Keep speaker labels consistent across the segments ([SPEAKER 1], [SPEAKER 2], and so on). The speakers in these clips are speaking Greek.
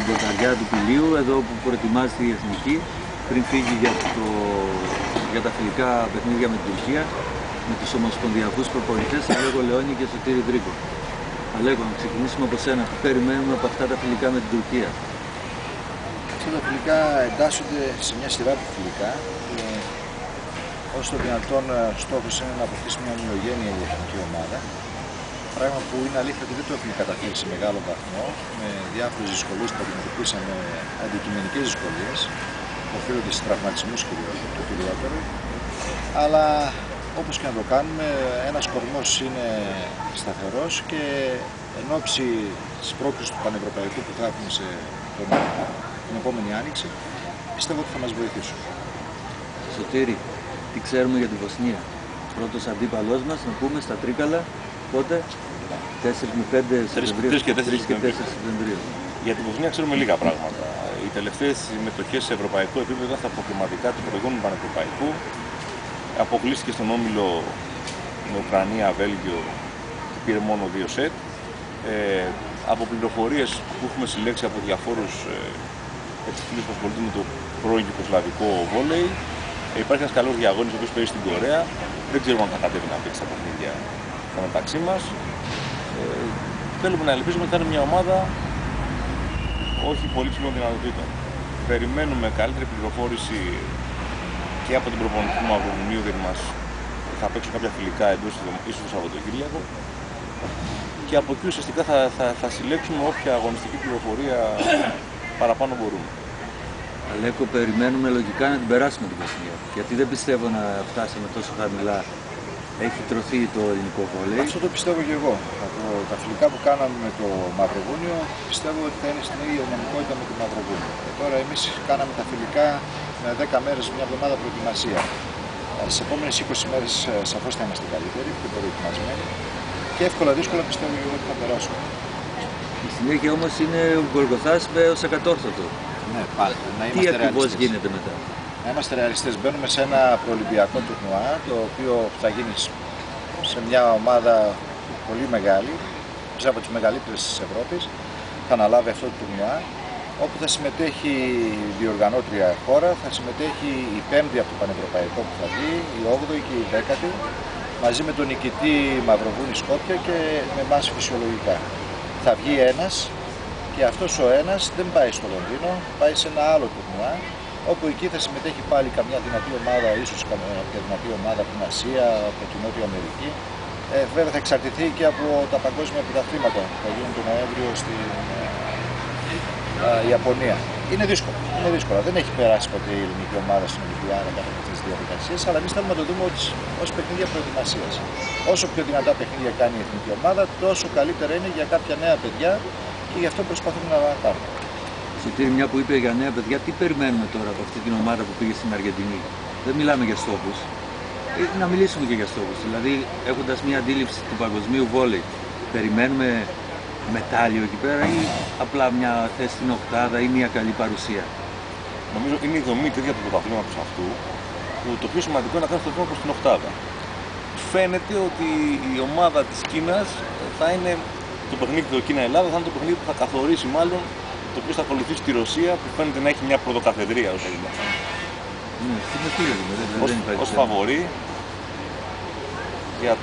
[SPEAKER 1] πορταριά του Πηλίου, εδώ που προετοιμάζεται η Εθνική, πριν φύγει για τα φιλικά παιχνίδια με την Τουρκία, με τους ομοσπονδιακούς προπονητές Αλέκο Λεόνι και Σωτήρη Δρίκο. Αλέκο, να ξεκινήσουμε από σένα. Τι περιμένουμε από αυτά τα φιλικά με την Τουρκία?
[SPEAKER 2] Αυτά τα φιλικά εντάσσονται σε μια σειρά από φιλικά. Όσο το δυνατόν στόχος είναι να αποκτήσει μια ομοιογένεια η εθνική ομάδα. Πράγμα που είναι αλήθεια ότι δεν το έχουμε καταφέρει σε μεγάλο βαθμό, με διάφορες δυσκολίες που αντιμετωπίσαμε, αντικειμενικές δυσκολίες, που οφείλονται σε τραυματισμούς το κυριότερο. Αλλά όπως και να το κάνουμε, ένας κορμός είναι σταθερός και εν ώψη της πρόκλησης του πανευρωπαϊκού που θα έχουμε την επόμενη άνοιξη, πιστεύω ότι θα μας βοηθήσουν.
[SPEAKER 1] Σωτήρη, τι ξέρουμε για τη Βοσνία? Πρώτος αντίπαλός μας, να πούμε, στα Τρίκαλα, πότε? 4 με 5 Σεπτεμβρίου.
[SPEAKER 3] 3 και 4
[SPEAKER 1] Σεπτεμβρίου.
[SPEAKER 3] Για τη Βοσνία ξέρουμε λίγα πράγματα. Οι τελευταίες συμμετοχές σε ευρωπαϊκό επίπεδο στα προκριματικά του προηγούμενου πανευρωπαϊκού. Αποκλείστηκε στον όμιλο με Ουκρανία, Βέλγιο και πήρε μόνο 2 σετ. Από πληροφορίες που έχουμε συλλέξει από διαφόρους φίλους που ασχολούνται με το πρώην Ιουγκοσλαβικό βόλεϊ, υπάρχει ένας καλός διαγώνης ο οποίος παίζει στην Κορέα. Δεν ξέρουμε αν θα κατέβει να παίξει τα παιχνίδια μεταξύ μας. Θέλουμε να ελπίζουμε ότι θα είναι μια ομάδα όχι πολύ ψηλών δυνατοτήτων. Περιμένουμε καλύτερη πληροφόρηση και από την προπονητή του Μαυροβουνίου, γιατί μας θα παίξουν κάποια φιλικά εντός ίσως το Σαββατοκύριακο. Και από εκεί ουσιαστικά θα συλλέξουμε όποια αγωνιστική πληροφορία παραπάνω μπορούμε.
[SPEAKER 1] Αλέκο, περιμένουμε λογικά να την περάσουμε την Βοσνία. Γιατί δεν πιστεύω να φτάσουμε τόσο χαμηλά. Έχει τρωθεί το ελληνικό βόλεϊ.
[SPEAKER 2] Αυτό το πιστεύω και εγώ. Από τα φιλικά που κάναμε με το Μαυροβούνιο, πιστεύω ότι θα είναι στην ίδια δυναμικότητα με το Μαυροβούνιο. Τώρα εμείς κάναμε τα φιλικά με 10 μέρες, μια εβδομάδα προετοιμασία. Στις επόμενες 20 μέρες σαφώς θα είμαστε καλύτεροι, πιο προετοιμασμένοι. Και εύκολα δύσκολα πιστεύω και εγώ ότι θα περάσουμε.
[SPEAKER 1] Η συνέχεια όμως είναι ο Γκολγκοθάς ως εκατόρθωτο.
[SPEAKER 2] Ναι, πάλι.
[SPEAKER 1] Τι ακριβώς γίνεται μετά?
[SPEAKER 2] Να είμαστε ρεαλιστές. Μπαίνουμε σε ένα προολυμπιακό τουρνουά, το οποίο θα γίνει σε μια ομάδα πολύ μεγάλη, μέσα από τις μεγαλύτερες της Ευρώπης. Θα αναλάβει αυτό το τουρνουά, όπου θα συμμετέχει η διοργανώτρια χώρα, θα συμμετέχει η 5η από το πανευρωπαϊκό που θα βγει, η 8η και η 10η, μαζί με τον νικητή Μαυροβούνη Σκόπια και με εμάς φυσιολογικά. Θα βγει ένας και αυτός ο ένας δεν πάει στο Λονδίνο, πάει σε ένα άλλο τουρνουά, όπου εκεί θα συμμετέχει πάλι καμιά δυνατή ομάδα, ίσως καμιά δυνατή ομάδα από την Ασία, από την Νότια Αμερική. Βέβαια θα εξαρτηθεί και από τα παγκόσμια πρωταθλήματα που θα γίνουν τον Νοέμβριο στην Ιαπωνία. Είναι δύσκολο. Δεν έχει περάσει ποτέ η ελληνική ομάδα στην Ολυμπιάδα κατά αυτές τις διαδικασίες, αλλά εμείς θέλουμε να το δούμε ως παιχνίδια προετοιμασίας. Όσο πιο δυνατά παιχνίδια κάνει η εθνική ομάδα, τόσο καλύτερα είναι για κάποια νέα παιδιά και γι' αυτό προσπαθούμε να κάνουμε.
[SPEAKER 1] Σωτήρη, μια που είπε για νέα παιδιά, τι περιμένουμε τώρα από αυτή την ομάδα που πήγε στην Αργεντινή? Δεν μιλάμε για στόχους. Να μιλήσουμε και για στόχους. Δηλαδή, έχοντας μια αντίληψη του παγκοσμίου βόλεϊ, περιμένουμε μετάλλιο εκεί πέρα ή απλά μια θέση στην οκτάδα ή μια καλή παρουσία?
[SPEAKER 3] Νομίζω είναι η δομή τέτοια του πρωταθλήματος αυτού, που το πιο σημαντικό είναι να κάνει το βήμα προς την οκτάδα. Φαίνεται ότι η ομάδα της Κίνας θα είναι το παιχνίδι του Κίνα-Ελλάδα, θα είναι το παιχνίδι που θα καθορίσει μάλλον το οποίο θα ακολουθήσει τη Ρωσία, που φαίνεται να έχει μια πρωτοκαθεδρία ως Έλληνα. Ως φαβορί για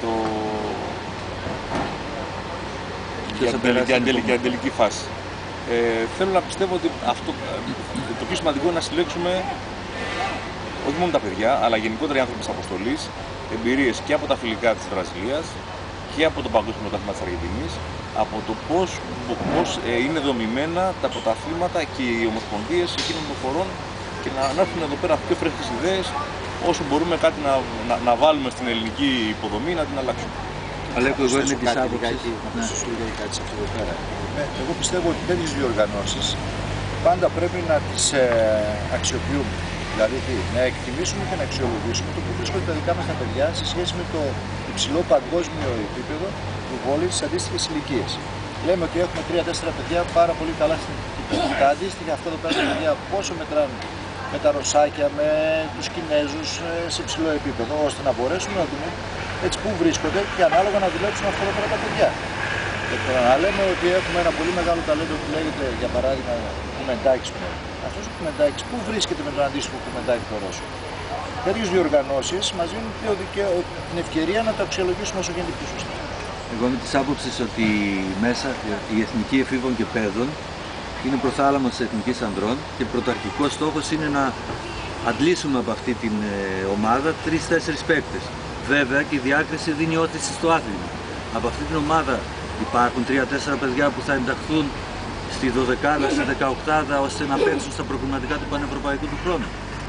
[SPEAKER 3] την τελική φάση. Θέλω να πιστεύω ότι το πιο σημαντικό είναι να συλλέξουμε όχι μόνο τα παιδιά, αλλά γενικότερα οι άνθρωποι της αποστολής, εμπειρίες και από τα φιλικά της Βραζιλίας και από το παγκόσμιο πρωτάθλημα της Αργεντινής, από το πώς είναι δομημένα τα πρωταθλήματα και οι ομοσπονδίες εκείνων των χωρών και να έρθουν εδώ πέρα πιο φρέσκες ιδέες, όσο μπορούμε κάτι να βάλουμε στην ελληνική υποδομή να την αλλάξουμε.
[SPEAKER 1] Αλέκο, εγώ είμαι της άποψης.
[SPEAKER 2] Να προσθέσω λίγο κάτι σε αυτό εδώ πέρα. Εγώ πιστεύω ότι τέτοιες διοργανώσεις πάντα πρέπει να τις αξιοποιούμε. Δηλαδή να εκτιμήσουμε και να αξιολογήσουμε το που βρίσκονται τα δικά μας τα παιδιά σε σχέση με το υψηλό παγκόσμιο επίπεδο του βόλεϊ στις αντίστοιχες ηλικίες. Λέμε ότι έχουμε 3-4 παιδιά πάρα πολύ καλά στην ηλικία. Τα αντίστοιχα αυτά εδώ πέρα τα παιδιά πόσο μετράνε με τα Ρωσάκια, με τους Κινέζους σε υψηλό επίπεδο, ώστε να μπορέσουμε να δούμε έτσι πού βρίσκονται και ανάλογα να δουλέψουν αυτά εδώ πέρα τα παιδιά. να λέμε ότι έχουμε ένα πολύ μεγάλο ταλέντο που λέγεται, για παράδειγμα, Κουμεντάκης. Αυτός ο Κουμεντάκης πού βρίσκεται με τον αντίστοιχο Κουμεντάκη το Ρώσο? Τέτοιες διοργανώσεις μας δίνουν την ευκαιρία να το αξιολογήσουμε όσο γίνεται πιο σωστά.
[SPEAKER 1] Εγώ είμαι της άποψης ότι μέσα η Εθνική Εφήβων και Παιδών είναι προθάλαμο της Εθνικής Ανδρών και πρωταρχικός στόχος είναι να αντλήσουμε από αυτή την ομάδα 3-4 παίκτες. Βέβαια και η διάκριση δίνει όθηση στο άθλημα. Από αυτή την ομάδα υπάρχουν 3-4 παιδιά που θα ενταχθούν στη 12η, στη 18η ώστε να παίξουν στα προκριματικά του Πανευρωπαϊκού του χρόνου.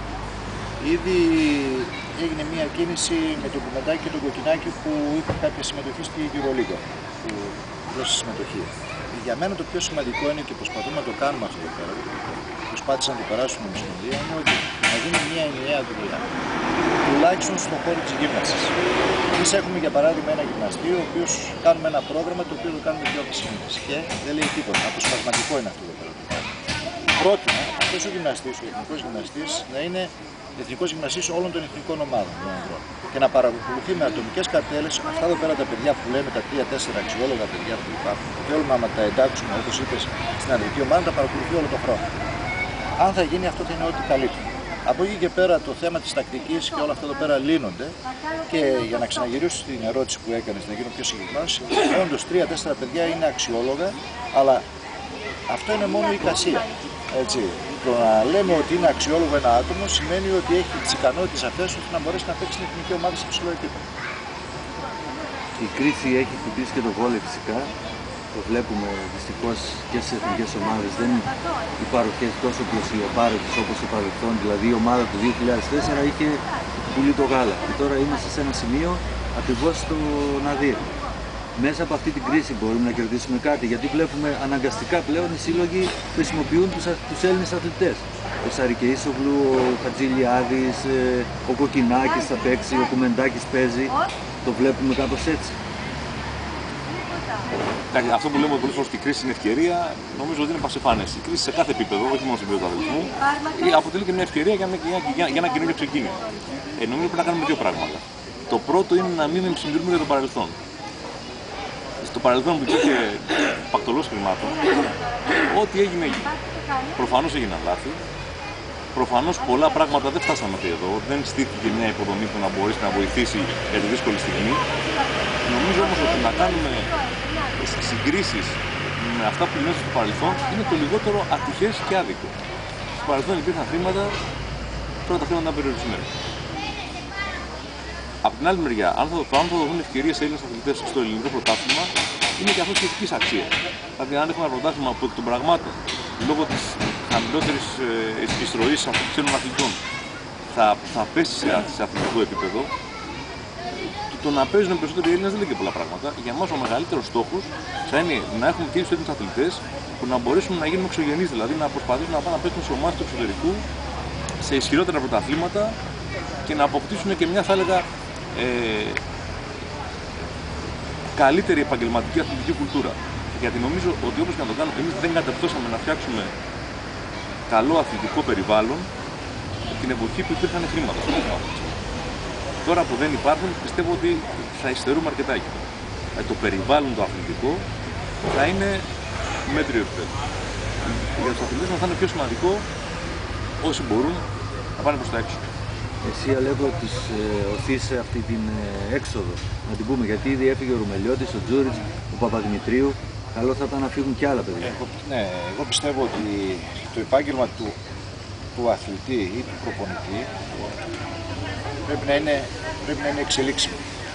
[SPEAKER 2] Ήδη έγινε μια κίνηση με τον Κουμεντάκη και τον Κοκκινάκη που είχαν κάποια συμμετοχή στη Euroliga, που δώσει συμμετοχή. Για μένα το πιο σημαντικό είναι και προσπαθούμε να το κάνουμε αυτό εδώ πέρα, προσπάθησαν να το περάσουν με Ομοσπονδία, είναι ότι να γίνει μια ενιαία δουλειά, τουλάχιστον στον χώρο της γύμνασης. Εμείς έχουμε για παράδειγμα ένα γυμναστήριο, ο οποίος κάνουμε ένα πρόγραμμα το οποίο το κάνουμε 2,5 μήνες και δεν λέει τίποτα. Αποσπασματικό είναι αυτό εδώ πέρα. Πρότεινα αυτός ο γυμναστής, ο εθνικός γυμναστής, να είναι εθνικός γυμναστής όλων των εθνικών ομάδων των ανδρών και να παρακολουθεί με ατομικές καρτέλες αυτά εδώ πέρα τα παιδιά που λέμε, τα 3-4 αξιόλογα παιδιά που υπάρχουν. Και όλο άμα τα εντάξουμε, όπως είπες, στην ανδρική ομάδα, τα παρακολουθεί όλο τον χρόνο. Αν θα γίνει αυτό, θα είναι ό,τι καλύτερο. Από εκεί και πέρα το θέμα της τακτικής και όλα αυτά εδώ πέρα λύνονται. Και για να ξαναγυρίσω στην ερώτηση που έκανες, να γίνω πιο συγκεκριμένος, όντως 3-4 παιδιά είναι αξιόλογα, αλλά αυτό είναι μόνο η εικασία. Έτσι. Το να λέμε ότι είναι αξιόλογο ένα άτομο σημαίνει ότι έχει τις ικανότητες αυτές ώστε να μπορέσει να παίξει στην εθνική ομάδα σε υψηλό επίπεδο.
[SPEAKER 1] Η κρίση έχει χτυπήσει και το βόλεϊ φυσικά. Το βλέπουμε δυστυχώς και στις εθνικές ομάδες. Δεν είναι οι παροχές τόσο πλουσιοπάροχες όπως στο παρελθόν. Δηλαδή η ομάδα του 2004 είχε πουλεί το γάλα. Και τώρα είμαστε σε ένα σημείο ακριβώς στο ναδύρ. Μέσα από αυτή την κρίση μπορούμε να κερδίσουμε κάτι, γιατί βλέπουμε αναγκαστικά πλέον οι σύλλογοι χρησιμοποιούν τους Έλληνες αθλητές. Ο Σαρικεΐσογλου, ο Χατζηλιάδης, ο Κοκκινάκης θα παίξει, ο Κουμεντάκης παίζει. Το βλέπουμε κάπως έτσι.
[SPEAKER 3] Αυτό που λέμε πολλές φορές ότι η κρίση είναι ευκαιρία, νομίζω ότι είναι πασιφανές. Η κρίση σε κάθε επίπεδο, όχι μόνο σε επίπεδο του αθλητισμού, αποτελεί και μια ευκαιρία για ένα καινούριο ξεκίνημα. Νομίζω πρέπει να κάνουμε δύο πράγματα. Το πρώτο είναι να μην συντηρούμε για το παρελθόν. Στο παρελθόν που υπήρχε πακτολός χρημάτων, ό,τι έγινε έγινε. Προφανώς έγιναν λάθη. Προφανώς πολλά πράγματα δεν φτάσαμε μέχρι εδώ. Δεν στήθηκε μια υποδομή που να μπορέσει να βοηθήσει για τη δύσκολη στιγμή. Νομίζω όμως ότι να κάνουμε συγκρίσεις με αυτά που γινόταν στο παρελθόν είναι το λιγότερο ατυχές και άδικο. Στο παρελθόν υπήρχαν χρήματα, τώρα τα χρήματα ήταν περιορισμένα. Από την άλλη μεριά, αν θα δοθούν ευκαιρίες σε Έλληνες αθλητές στο ελληνικό πρωτάθλημα, είναι και αυτό σχετικής αξίας. Δηλαδή, αν έχουμε ένα πρωτάθλημα που εκ των πραγμάτων, λόγω της χαμηλότερης εισρωής ξένων αθλητών, θα πέσει σε αθλητικό επίπεδο, το να παίζουν περισσότεροι Έλληνες δεν λέει και πολλά πράγματα. Για εμάς ο μεγαλύτερος στόχος θα είναι να έχουμε και τους Έλληνες αθλητές που να μπορέσουμε να γίνουμε εξωγενείς, δηλαδή να προσπαθήσουν να πάνε να παίξουν σε ομάδες του εξωτερικού, σε ισχυρότερα πρωταθλήματα και να αποκτήσουν και μια, θα έλεγα, καλύτερη επαγγελματική αθλητική κουλτούρα. Γιατί νομίζω ότι όπως και να το κάνουμε, εμείς δεν κατορθώσαμε να φτιάξουμε καλό αθλητικό περιβάλλον την εποχή που υπήρχαν χρήματα. Τώρα που δεν υπάρχουν, πιστεύω ότι θα υστερούμε αρκετά εκεί. Το περιβάλλον το αθλητικό θα είναι μέτριο επίπεδο. Για τους αθλητές μας θα είναι πιο σημαντικό όσοι μπορούν να πάνε προς τα έξω.
[SPEAKER 1] Εσύ, Αλέκο, τις οθείς σε αυτή την έξοδο, να την πούμε, γιατί ήδη έφυγε ο Ρουμελιώτης, ο Τζούριτς, ο Παπαδημητρίου. Καλό θα ήταν να φύγουν και άλλα παιδιά.
[SPEAKER 2] Ναι, εγώ πιστεύω ότι το επάγγελμα του αθλητή ή του προπονητή πρέπει να είναι εξελίξιμο.